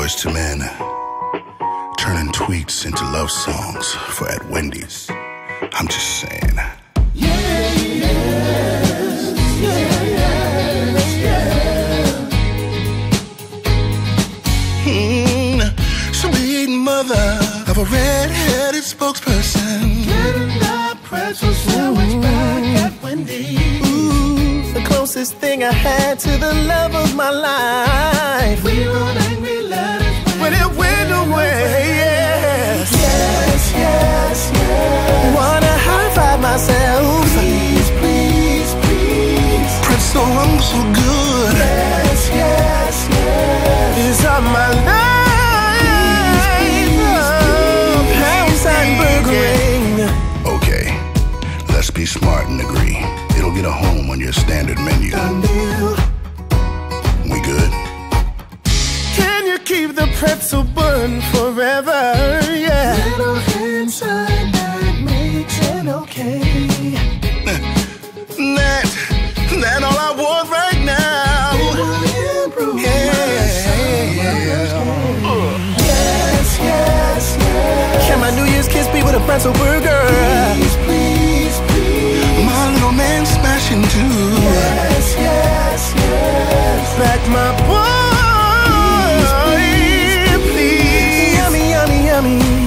Boyz II Men, turning tweets into love songs for at Wendy's. I'm just saying. Yes, Sweet mother of a red-headed spokesperson. Getting that pretzel sandwich back at Wendy's. The closest thing I had to the love of my life. We wrote angry letters when it went away. Yes, yes, yes, yes. Wanna high five myself. Please, please, please. Pretzel, I'm so good. Yes, yes, yes. It's on my life. Okay, let's be smart and agree. It'll get a home on your standard menu. Done deal. We good? Can you keep the pretzel bun forever? Yeah. Little inside that makes it okay. That all I want right now. Yes, yes, yes. Can my New Year's kiss be with a pretzel burger? Please, please, please. My little man smashing too. Yes, yes, yes. Back my boy, please. Yummy, yummy, yummy.